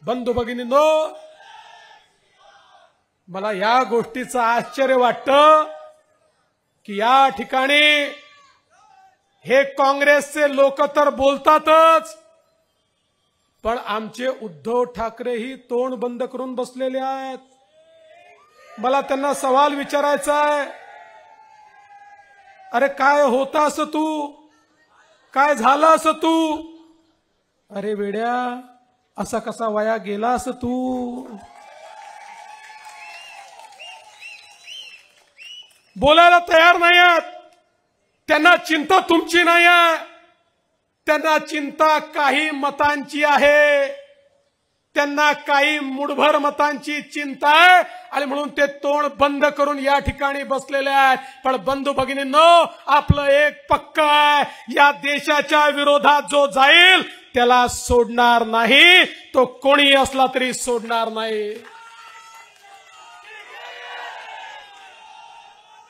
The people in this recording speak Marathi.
बंधू भगिनींनो, मला या गोष्टीचं आश्चर्य वाटतं की या ठिकाणी हे काँग्रेसचे लोक तर बोलतातच, पण आमचे उद्धव ठाकरेही तोंड बंद करून बसलेले आहेत। मला त्यांना सवाल विचारायचा आहे, अरे काय होता असं तू, काय झालं असं तू, अरे वेड्या असा कसा वाया गेला असं तू, बोलायला तयार नाही आहेत। त्यांना चिंता तुमची नाही आहे, त्यांना चिंता काही मतांची आहे, त्यांना काही मुठभर मतांची चिंता आहे आणि म्हणून ते तोंड बंद करून या ठिकाणी बसलेले आहेत। पण बंधू भगिनींनो, आपलं एक पक्का आहे, या देशाच्या विरोधात जो जाईल त्याला सोडणार नाही, तो कोणी असला तरी सोडणार नाही।